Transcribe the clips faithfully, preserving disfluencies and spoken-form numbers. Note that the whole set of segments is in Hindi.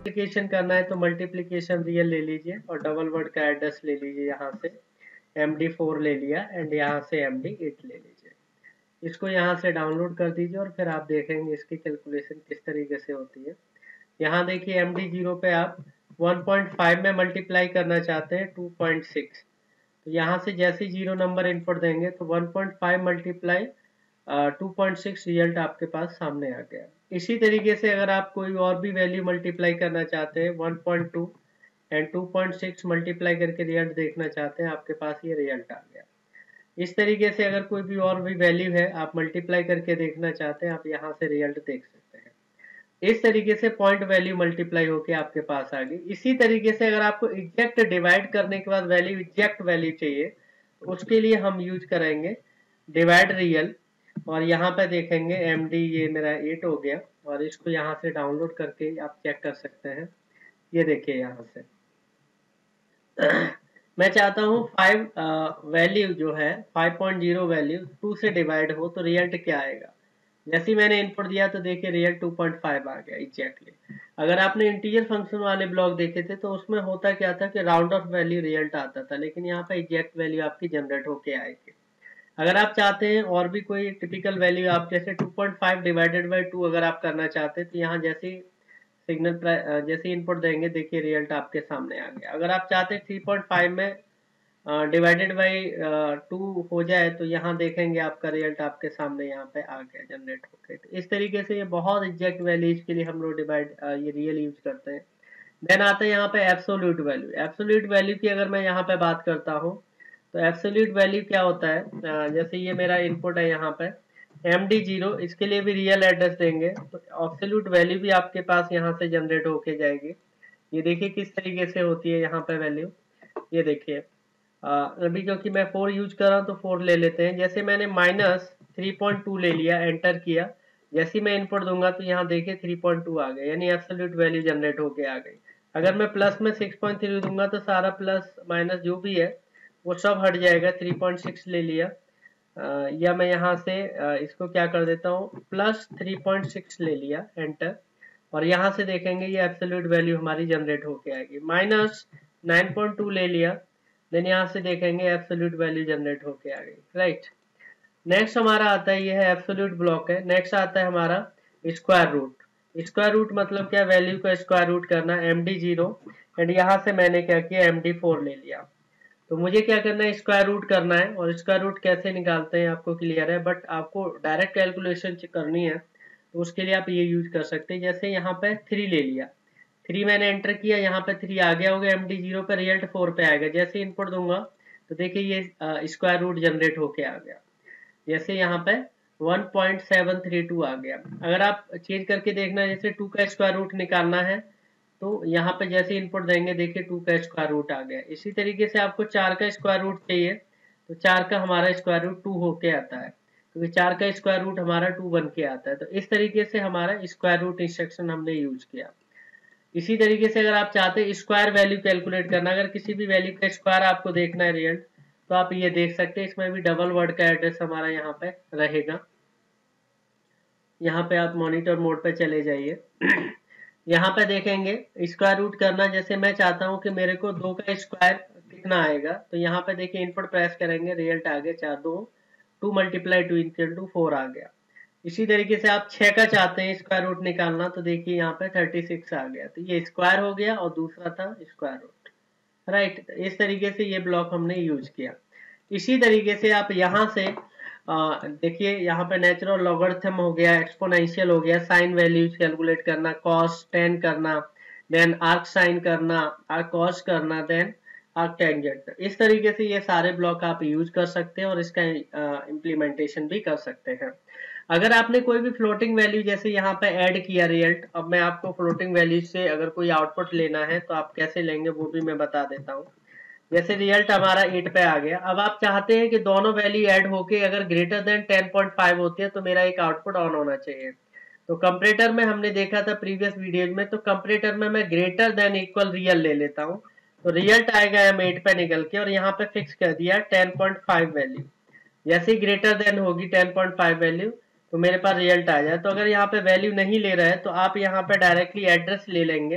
मल्टीप्लिकेशन करना है तो मल्टीप्लिकेशन रियल ले लीजिए और डबल वर्ड का एड्रेस ले लीजिए, यहाँ से एम डी फोर ले लिया एंड यहाँ से एम डी एट ले लीजिए। इसको यहाँ से डाउनलोड कर दीजिए और फिर आप देखेंगे इसकी कैलकुलेशन किस तरीके से होती है। यहाँ देखिए एम डी जीरो पे आप वन पॉइंट फाइव में मल्टीप्लाई करना चाहते हैं टू पॉइंट सिक्स, तो यहाँ से जैसे जीरो नंबर इनपुट देंगे तो one point five multiply two point six result आपके पास सामने आ गया। इसी तरीके से अगर आप कोई और भी वैल्यू मल्टीप्लाई करना चाहते हैं one point two and two point six multiply करके रिजल्ट देखना चाहते हैं, आपके पास ये रिजल्ट आ गया। इस तरीके से अगर कोई भी और भी वैल्यू है आप मल्टीप्लाई करके देखना चाहते हैं, आप यहाँ से रिजल्ट देख सकते हैं। इस तरीके से पॉइंट वैल्यू मल्टीप्लाई होके आपके पास आ गई। इसी तरीके से अगर आपको एग्जैक्ट डिवाइड करने के बाद वैल्यू एग्जैक्ट वैल्यू चाहिए तो उसके लिए हम यूज करेंगे डिवाइड रियल, और यहाँ पे देखेंगे एम डी ये मेरा एट हो गया और इसको यहाँ से डाउनलोड करके आप चेक कर सकते हैं। ये देखिए यहाँ से मैं चाहता हूँ फाइव वैल्यू जो है five point zero value two से डिवाइड हो तो रिजल्ट क्या आएगा। जैसे ही मैंने इनपुट दिया तो देखिए रिजल्ट टू पॉइंट फाइव आ गया एग्जैक्टली। अगर आपने इंटीजर फंक्शन वाले ब्लॉक देखे थे तो उसमें होता क्या था कि राउंड ऑफ वैल्यू रिजल्ट आता था, लेकिन यहाँ पे एग्जैक्ट वैल्यू आपकी जनरेट होके आएगी। अगर आप चाहते हैं और भी कोई टिपिकल वैल्यू, आप जैसे two point five divided by two अगर आप करना चाहते हैं तो यहाँ जैसे सिग्नल जैसे इनपुट देंगे देखिए रिजल्ट आपके सामने आ गया। अगर आप चाहते हैं थ्री पॉइंट फाइव में डिवाइडेड बाई टू हो जाए तो यहाँ देखेंगे आपका रिजल्ट आपके सामने यहाँ पे आ गया जनरेट होकर। तो इस तरीके से ये बहुत एग्जैक्ट वैल्यूज के लिए हम लोग डिवाइड ये रियल यूज करते हैं। देन आता है यहाँ पे एब्सोल्यूट वैल्यू। एब्सोल्यूट वैल्यू की अगर मैं यहाँ पे बात करता हूँ तो एब्सोल्यूट वैल्यू क्या होता है, जैसे ये मेरा इनपुट है यहाँ पे एम डी जीरो, इसके लिए भी रियल एड्रेस देंगे तो एब्सोल्यूट वैल्यू भी आपके पास यहाँ से जनरेट होके जाएगी। ये देखिए किस तरीके से होती है यहाँ पे वैल्यू। ये देखिए अभी क्योंकि मैं फोर यूज कर रहा हूँ तो फोर ले लेते हैं। जैसे मैंने माइनस थ्री पॉइंट टू ले लिया, एंटर किया, जैसे मैं इनपुट दूंगा तो यहाँ देखिए थ्री पॉइंट टू आ गया, यानी एब्सोल्यूट वैल्यू जनरेट होके आ गई। अगर मैं प्लस में सिक्स पॉइंट थ्री दूंगा तो सारा प्लस माइनस जो भी है वो सब हट जाएगा। थ्री पॉइंट सिक्स ले लिया आ, या मैं यहाँ से आ, इसको क्या कर देता हूँ प्लस थ्री पॉइंट सिक्स ले लिया, एंटर, और यहाँ से देखेंगे ये एब्सोल्यूट वैल्यू हमारी जनरेट होके आएगी। माइनस नाइन पॉइंट टू ले लिया, देन यहाँ से देखेंगे एब्सोल्यूट वैल्यू जनरेट होके आ गई, राइट। नेक्स्ट हमारा आता है, ये है एब्सोल्यूट ब्लॉक है। नेक्स्ट आता है हमारा स्क्वायर रूट। स्क्वायर रूट मतलब क्या, वैल्यू का स्क्वायर रूट करना, एम डी जीरो एंड यहाँ से मैंने क्या किया एम डी फोर ले लिया। तो मुझे क्या करना है स्क्वायर रूट करना है, और स्क्वायर रूट कैसे निकालते हैं आपको क्लियर है, बट आपको डायरेक्ट कैलकुलेशन करनी है तो उसके लिए आप ये यूज कर सकते हैं। जैसे यहाँ पे थ्री ले लिया, थ्री मैंने एंटर किया, यहाँ पे थ्री आ गया होगा एम डी जीरो पे, रिजल्ट फोर पे आएगा। जैसे इनपुट दूंगा तो देखिए ये स्क्वायर रूट जनरेट होके आ गया। जैसे यहाँ पे one point seven three two आ गया। अगर आप चेंज करके देखना, जैसे टू का स्क्वायर रूट निकालना है तो यहाँ पे जैसे इनपुट देंगे देखिए टू का स्क्वायर रूट आ गया। इसी तरीके से आपको चार का स्क्वायर रूट चाहिए तो चार का हमारा स्क्वायर रूट टू होके आता है, क्योंकि चार का स्क्वायर रूट हमारा टू बन के आता है। तो इस तरीके से हमारा स्क्वायर रूट इंस्ट्रक्शन हमने यूज किया। इसी तरीके से अगर आप चाहते हैं स्क्वायर वैल्यू कैलकुलेट करना, अगर किसी भी वैल्यू का स्क्वायर आपको देखना है रिजल्ट, तो आप ये देख सकते हैं। इसमें भी डबल वर्ड का एड्रेस हमारा यहाँ पे रहेगा। यहाँ पे आप मॉनिटर मोड पे चले जाइए यहाँ पे देखेंगे स्क्वायर रूट करना। जैसे मैं चाहता हूँ कि मेरे को दो का स्क्वायर कितना आएगा, तो यहाँ पे देखिए इनपुट प्रेस करेंगे, रिजल्ट आ गया चार, दो two multiply two equal to four आ गया। इसी तरीके से आप छह का चाहते हैं स्क्वायर रूट निकालना, तो देखिए यहाँ पे थर्टी सिक्स आ गया। तो ये स्क्वायर हो गया और दूसरा था स्क्वायर रूट, राइट। इस तरीके से ये ब्लॉक हमने यूज किया। इसी तरीके से आप यहाँ से देखिए यहाँ पे नेचुरल लॉगरिथम हो गया, एक्सपोनेंशियल हो गया, साइन वैल्यूज कैलकुलेट करना, कॉस टेन करना, देन आर्क साइन करना, आर्क कॉस करना, देन आर्क टेंजेंट। इस तरीके से ये सारे ब्लॉक आप यूज कर सकते हैं और इसका इम्प्लीमेंटेशन भी कर सकते हैं। अगर आपने कोई भी फ्लोटिंग वैल्यू जैसे यहाँ पे ऐड किया रिजल्ट, अब मैं आपको फ्लोटिंग वैल्यू से अगर कोई आउटपुट लेना है तो आप कैसे लेंगे वो भी मैं बता देता हूँ। जैसे रिजल्ट हमारा एट पे आ गया, अब आप चाहते हैं कि दोनों वैल्यू ऐड होके अगर greater than ten point five होती है तो मेरा एक आउटपुट ऑन होना चाहिए। तो कंपैरेटर में हमने देखा था प्रीवियस वीडियो में, तो कंपैरेटर में मैं ग्रेटर देन इक्वल रियल ले लेता हूँ, तो रिजल्ट आएगा एम एट पे निकल के, और यहाँ पे फिक्स कर दिया टेन पॉइंट फाइव वैल्यू। जैसे ही ग्रेटर देन होगी टेन पॉइंट फाइव वैल्यू तो मेरे पास रिजल्ट आ जाए। तो अगर यहाँ पे वैल्यू नहीं ले रहा है तो आप यहाँ पे डायरेक्टली एड्रेस ले लेंगे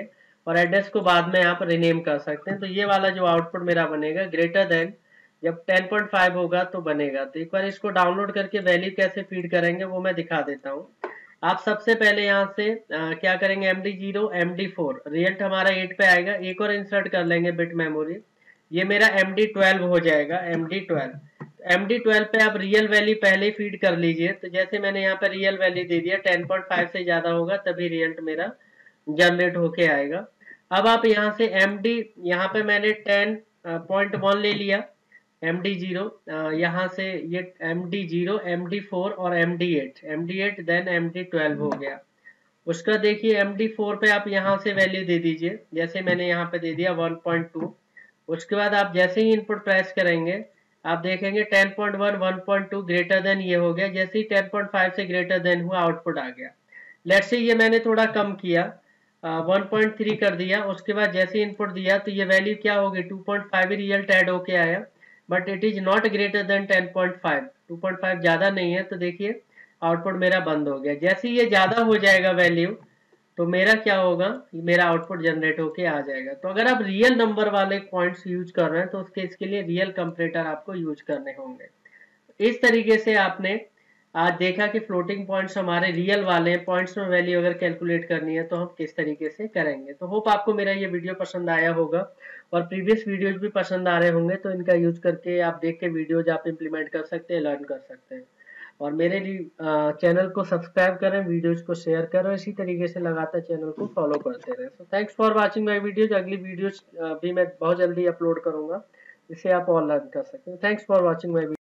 और एड्रेस को बाद में आप रिनेम कर सकते हैं। तो ये वाला जो आउटपुट मेरा बनेगा ग्रेटर देन जब टेन पॉइंट फाइव होगा तो बनेगा। तो एक बार इसको डाउनलोड करके वैल्यू कैसे फीड करेंगे वो मैं दिखा देता हूँ। आप सबसे पहले यहाँ से आ, क्या करेंगे, M D zero M D four result हमारा एट पे आएगा, एक और इंसर्ट कर लेंगे बिट मेमोरी, ये मेरा एम डी ट्वेल्व हो जाएगा, M D twelve. M D twelve पे आप रियल वैल्यू पहले ही फीड कर लीजिए। तो जैसे मैंने यहाँ पे रियल वैल्यू दे दिया टेन पॉइंट फाइव से ज्यादा होगा तभी रिजल्ट मेरा जनरेट होके आएगा। अब आप यहाँ से एम डी, यहाँ पे मैंने टेन पॉइंट वन ले लिया, एम डी जीरो, यहाँ से ये M D zero M D four और M D eight, M D eight then M D twelve हो गया। उसका देखिए एम डी फोर पे आप यहाँ से वैल्यू दे दीजिए, जैसे मैंने यहाँ पे दे दिया वन पॉइंट टू। उसके बाद आप जैसे ही इनपुट प्रेस करेंगे आप देखेंगे ten point one, one point two greater than ये हो गया, जैसे ही टेन पॉइंट फाइव से ग्रेटर देन हुआ आउटपुट आ गया। लेट्स से ये मैंने थोड़ा कम किया, वन पॉइंट थ्री कर दिया, उसके बाद जैसे इनपुट दिया तो ये वैल्यू क्या होगी, two point five result add होके आया, but it is not greater than ten point five, two point five ज्यादा नहीं है। तो देखिए आउटपुट मेरा बंद हो गया। जैसे ये ज्यादा हो जाएगा वैल्यू तो मेरा क्या होगा, मेरा आउटपुट जनरेट होके आ जाएगा। तो अगर आप रियल नंबर वाले पॉइंट्स यूज कर रहे हैं तो उसके इसके लिए रियल कंपैरेटर आपको यूज करने होंगे। इस तरीके से आपने आज देखा कि फ्लोटिंग पॉइंट्स हमारे रियल वाले हैं, पॉइंट्स में वैल्यू अगर कैलकुलेट करनी है तो हम किस तरीके से करेंगे। तो होप आपको मेरा ये वीडियो पसंद आया होगा और प्रीवियस वीडियोज भी पसंद आ रहे होंगे, तो इनका यूज करके आप देख के वीडियोज आप इम्प्लीमेंट कर सकते हैं, लर्न कर सकते हैं। और मेरे चैनल को सब्सक्राइब करें, वीडियोज को शेयर करें, इसी तरीके से लगातार चैनल को फॉलो करते रहें। So thanks for watching my videos. अगली वीडियोज भी मैं बहुत जल्दी अपलोड करूंगा, इससे आप और लर्न कर सकते हैं। Thanks for watching my